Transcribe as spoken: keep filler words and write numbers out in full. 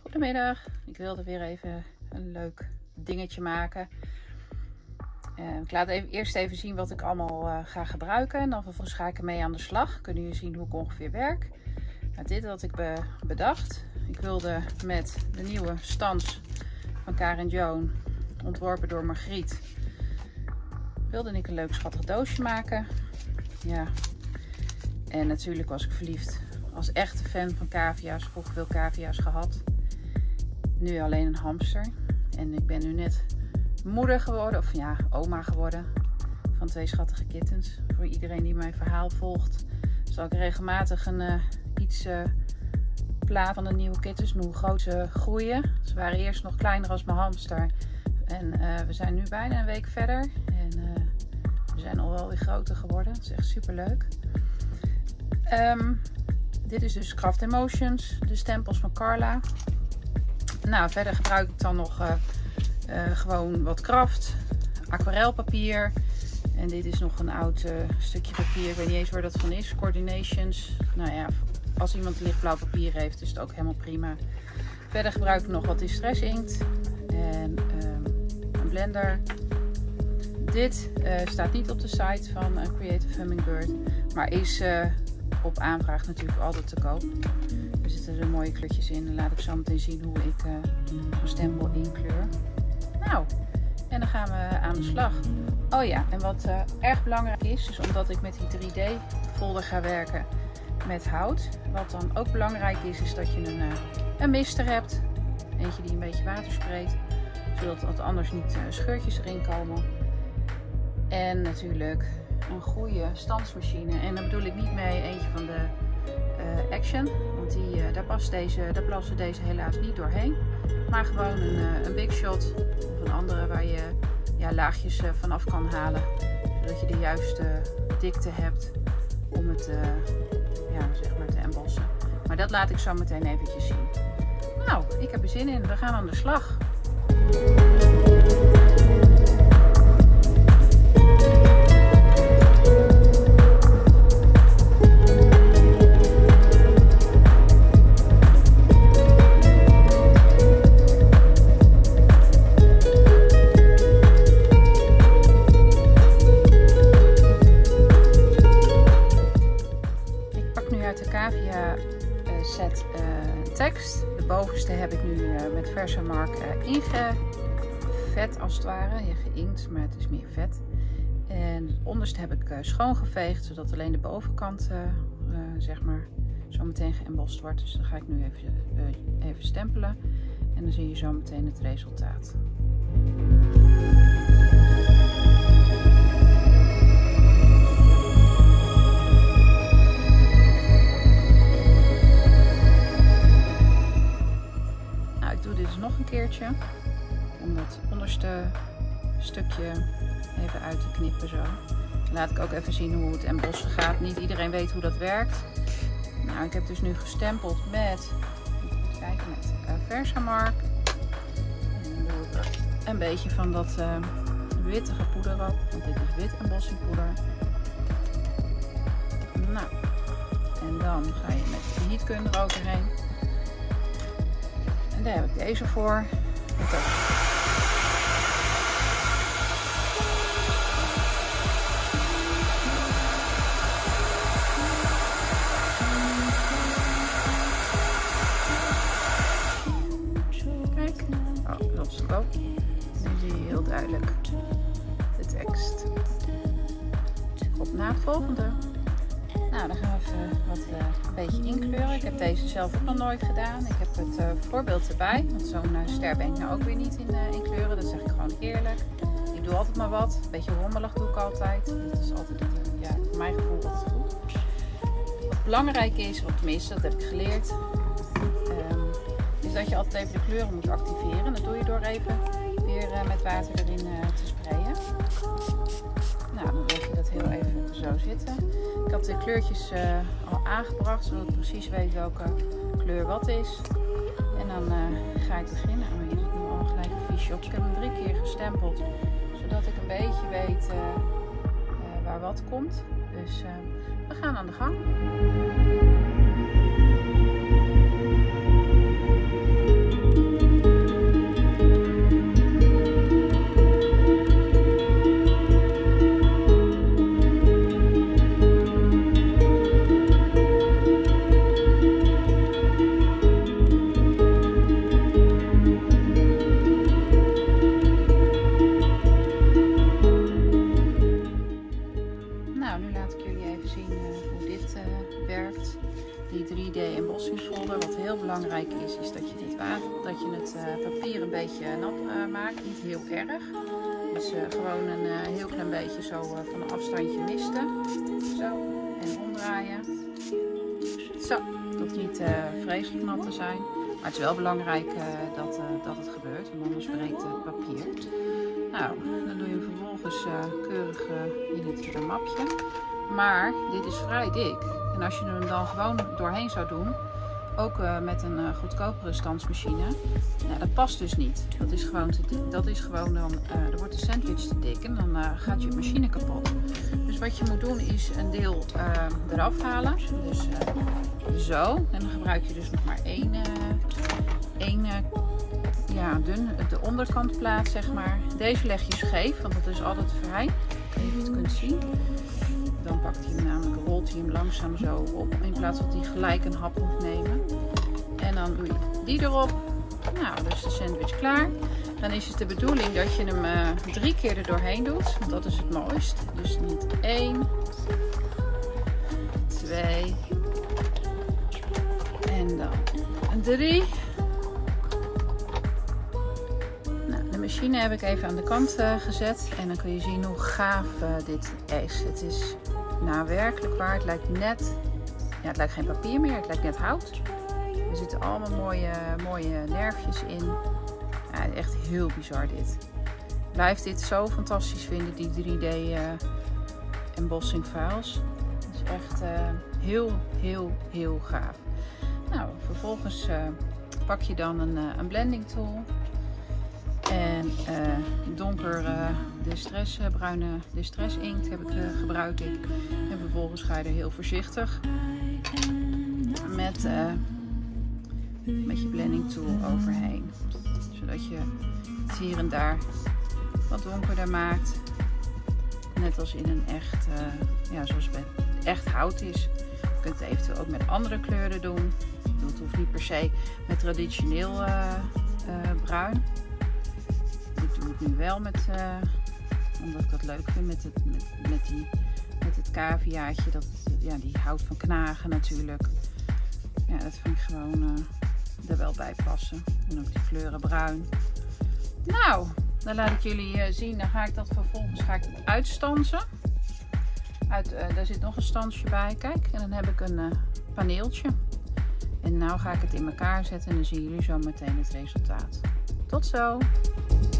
Goedemiddag, ik wilde weer even een leuk dingetje maken. Uh, ik laat even, eerst even zien wat ik allemaal uh, ga gebruiken en dan vervolgens ga ik ermee aan de slag. Kunnen jullie zien hoe ik ongeveer werk. Nou, dit had ik be bedacht. Ik wilde met de nieuwe stans van Karen Joan, ontworpen door Margriet, wilde ik een leuk schattig doosje maken. Ja. En natuurlijk was ik verliefd als echte fan van cavia's. Vroeger veel cavia's gehad. Nu alleen een hamster. En ik ben nu net moeder geworden, of ja, oma geworden. Van twee schattige kittens. Voor iedereen die mijn verhaal volgt, zal ik regelmatig een uh, iets uh, plaat van de nieuwe kittens. Hoe groot ze groeien. Ze waren eerst nog kleiner als mijn hamster. En uh, we zijn nu bijna een week verder. En uh, we zijn al wel weer groter geworden. Het is echt super leuk. Um, dit is dus Craft Emotions. De stempels van Carla. Nou, verder gebruik ik dan nog uh, uh, gewoon wat kraft, aquarelpapier. En dit is nog een oud uh, stukje papier. Ik weet niet eens waar dat van is. Coordinations. Nou ja, als iemand lichtblauw papier heeft, is het ook helemaal prima. Verder gebruik ik nog wat distress inkt. En um, een blender. Dit uh, staat niet op de site van uh, Creative Hummingbird. Maar is uh, op aanvraag natuurlijk altijd te koop. Er zitten er mooie kleurtjes in. Dan laat ik zo meteen zien hoe ik uh, mijn stempel inkleur. Nou, en dan gaan we aan de slag. Oh ja, en wat uh, erg belangrijk is, is omdat ik met die drie D folder ga werken met hout. Wat dan ook belangrijk is, is dat je een, uh, een mister hebt. Eentje die een beetje water spreekt. Zodat anders niet uh, scheurtjes erin komen. En natuurlijk een goede stansmachine. En daar bedoel ik niet mee eentje van de uh, Action. Want die, uh, daar, past deze, daar passen deze helaas niet doorheen. Maar gewoon een, uh, een Big Shot. Of een andere waar je ja, laagjes uh, vanaf kan halen. Zodat je de juiste dikte hebt om het uh, ja, zeg maar te embossen. Maar dat laat ik zo meteen eventjes zien. Nou, ik heb er zin in. We gaan aan de slag. Set uh, tekst. De bovenste heb ik nu uh, met Versamark uh, ingevet als het ware. Ja, geïnkt, maar het is meer vet. En het onderste heb ik uh, schoongeveegd, zodat alleen de bovenkant uh, uh, zeg maar zo meteen geëmbost wordt. Dus dan ga ik nu even, uh, even stempelen. En dan zie je zo meteen het resultaat. Nog een keertje om dat onderste stukje even uit te knippen zo. Laat ik ook even zien hoe het embossen gaat. Niet iedereen weet hoe dat werkt. Nou, ik heb dus nu gestempeld met, even kijken, met uh, Versamark. En dan doe ik een beetje van dat uh, wittige poeder op, want dit is wit embossingpoeder. Nou, en dan ga je met de heatgun er overheen. En daar heb ik deze voor. Kijk. Oh, dat is ook. Nu zie je heel duidelijk de tekst. Op naar het volgende. Nou, dan gaan we even wat uh, een beetje inkleuren. Ik heb deze zelf ook nog nooit gedaan. Ik heb het uh, voorbeeld erbij. Want zo'n uh, ster ben ik nou ook weer niet in uh, inkleuren. Dat zeg ik gewoon eerlijk. Ik doe altijd maar wat. Een beetje rommelig doe ik altijd. Dat is altijd, uh, ja, voor mijn gevoel altijd goed. Wat belangrijk is, of tenminste dat heb ik geleerd, um, is dat je altijd even de kleuren moet activeren. Dat doe je door even weer uh, met water erin uh, te sprayen. Nou, dan leg je dat heel even zo zitten. Ik had de kleurtjes uh, al aangebracht, zodat ik precies weet welke kleur wat is. En dan uh, ga ik beginnen. Oh, hier zit nu al gelijk een fiche op. Ik heb hem drie keer gestempeld, zodat ik een beetje weet uh, uh, waar wat komt. Dus uh, we gaan aan de gang. embossingsfolder. Wat heel belangrijk is, is dat je, dit water, dat je het uh, papier een beetje nat uh, maakt. Niet heel erg. Dus uh, gewoon een uh, heel klein beetje zo uh, van een afstandje misten. Zo. En omdraaien. Zo. Het hoeft niet uh, vreselijk nat te zijn. Maar het is wel belangrijk uh, dat, uh, dat het gebeurt. Want anders breekt het papier. Nou, dan doe je hem vervolgens uh, keurig uh, in het uh, mapje. Maar dit is vrij dik. En als je hem dan gewoon doorheen zou doen, ook uh, met een uh, goedkopere standsmachine, nou, dat past dus niet. Dat is gewoon, te, dat is gewoon dan, uh, dan wordt de sandwich te dik en dan uh, gaat je machine kapot. Dus wat je moet doen is een deel uh, eraf halen. Dus uh, zo. En dan gebruik je dus nog maar één, uh, één uh, ja, dun, de onderkantplaat zeg maar. Deze leg je scheef, want dat is altijd vrij. Ik weet niet of je het kunt zien. Dan pakt hij hem namelijk, rolt hij hem langzaam zo op. In plaats van dat hij gelijk een hap moet nemen. En dan doe je die erop. Nou, dus is de sandwich klaar. Dan is het de bedoeling dat je hem uh, drie keer er doorheen doet. Want dat is het mooist. Dus niet één. Twee. En dan drie. Nou, de machine heb ik even aan de kant uh, gezet. En dan kun je zien hoe gaaf uh, dit is. Het is nou werkelijk waar. Het lijkt net... Ja, het lijkt geen papier meer. Het lijkt net hout. Er zitten allemaal mooie, mooie nerfjes in. Ja, echt heel bizar dit. Ik blijf dit zo fantastisch vinden, die drie D uh, embossing files. Het is echt uh, heel, heel, heel gaaf. Nou, vervolgens uh, pak je dan een, uh, een blending tool. En uh, donker uh, distress, uh, bruine distress inkt heb ik, uh, gebruik ik. En vervolgens ga je er heel voorzichtig met, uh, met je blending tool overheen. Zodat je het hier en daar wat donkerder maakt. Net als in een echt, uh, ja, zoals bij echt hout is. Je kunt het eventueel ook met andere kleuren doen. Het hoeft niet per se met traditioneel uh, uh, bruin. Ik doe het nu wel met, uh, omdat ik dat leuk vind met het, met, met die, met het caviaatje. Dat, ja, die houdt van knagen natuurlijk. Ja, dat vind ik gewoon uh, er wel bij passen. En ook die kleuren bruin. Nou, dan laat ik jullie uh, zien. Dan ga ik dat vervolgens ga ik het uitstansen. Uit, uh, daar zit nog een stansje bij. Kijk, en dan heb ik een uh, paneeltje. En nou ga ik het in elkaar zetten en dan zien jullie zo meteen het resultaat. Tot zo!